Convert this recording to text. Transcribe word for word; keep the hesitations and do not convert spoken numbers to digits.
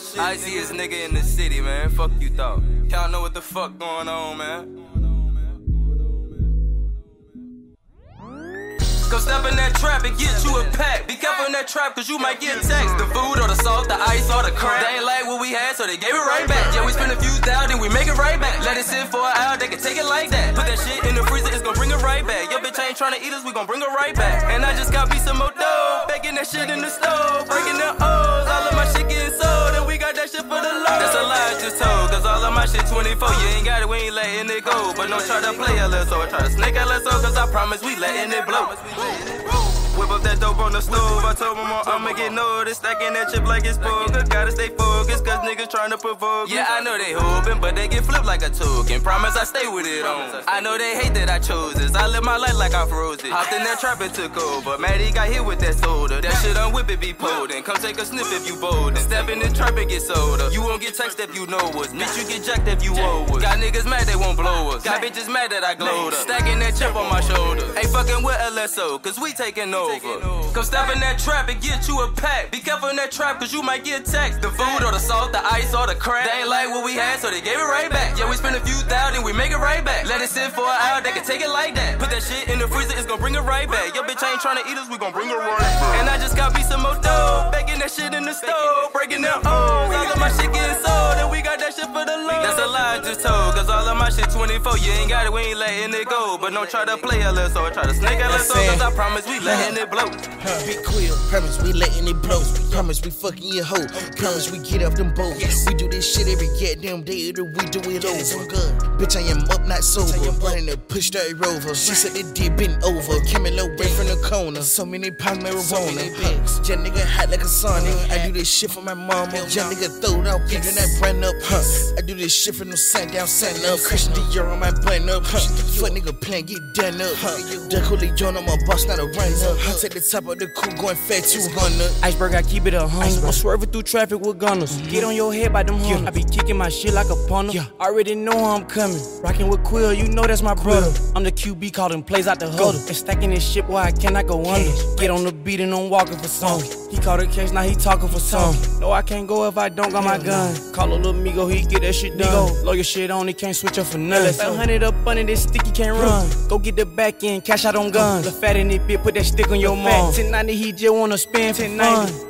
shit. I see this nigga in the city, man. Fuck you thought. Y'all know what the fuck going on, man. Go step in that trap and get you a pack. Be careful in that trap, cause you might get text. The food or the salt, the ice or the crack. They ain't like what we had, so they gave it right back. Yeah, we spend a few thousand, we make it right back. Let it sit for an hour, they can take it like that. Put that shit in the freezer, it's gon' bring it right back. Your bitch ain't tryna eat us, we gon' bring her right back. And I just got me some more dough, baking that shit in the stove, breaking the O's. All of my shit getting sold, and we got that shit for the low. That's a lie I just told, cause all of my shit twenty-four. You ain't got it, we ain't letting it go. But don't try to play L S O or try to snake L S O, cause I promise we letting it blow. Whip up that dope on the stove. I told my mom I'ma get noticed. Stacking that chip like it's poker. Gotta stay focused, cause niggas tryna provoke. Yeah, I know they hoping, but they get flipped like a token. Promise I stay with it on. I know they hate that I chose this. I live my life like I froze it. Hopped in that trap and took over. Maddie got hit with that soda. That shit on whip it be potent. Come take a sniff if you bold. And step in the trap and get soda. You won't get text if you know us. Bitch, you get jacked if you owe us. Got niggas mad they won't blow us. Got bitches mad that I glowed up. Stacking that chip on my shoulder. Ain't fucking with L S O, cause we taking over. Come step in that trap and get you a pack. Be careful in that trap, cause you might get text. The food or the salt, the ice or the crack. They ain't like what we had, so they gave it right back. Yeah, we spend a few thousand, we make it right back. Let it sit for an hour, they can take it like that. Put that shit in the freezer, it's gon' bring it right back. Your bitch ain't tryna eat us, we gon' bring her right back. And I just got me some more dough, baking that shit in the stove, breaking them O's. All of my shit getting sold, and we got that shit for the low. That's a lie I just told, cause all of my shit twenty-four. You ain't got it, we ain't letting it go. But don't try to play L S O or try to snake L S O, cause I promise we letting it blow. Big Quill, promise we letting it blow. Promise we fucking your hoe. Promise we get off them boats. We do this shit every goddamn day of the week, do it over. Good. Bitch, I am up, not sober. Running the push dirty rover. She said it did bend over. Came a little way from the corner. So many pounds marijuana. Huh. Young nigga hot like a sauna. I do this shit for my mama. Young nigga throw it out, picking that brand up. Huh. I do this shit for no sun down, sun up. Christian Dior on my button up. Huh. Fuck nigga plan, get done up. Huh. Duck Holy John on my boss, not a run up. I take the top of the coupe, going fat two hundred. Iceberg, I keep it a hundred. I'm swerving through traffic with gunners. Mm-hmm. Get on your head by them hunters. I be kicking my shit like a punter. Yeah. Already know how I'm coming. Rocking with Quill, you know that's my brother. I'm the Q B calling plays out the huddle. And stacking this shit where I cannot go under. Get on the beat and I'm walking for some. He caught a case, now he talking for some. No, I can't go if I don't got my gun. Call a little Migo, he get that shit done. Blow your shit on, he can't switch up for nothing. That hundred up under this stick, he can't run. Go get the back end, cash out on guns. The fat in it bit, put that stick on your mom. ten ninety, he just wanna spend for fun.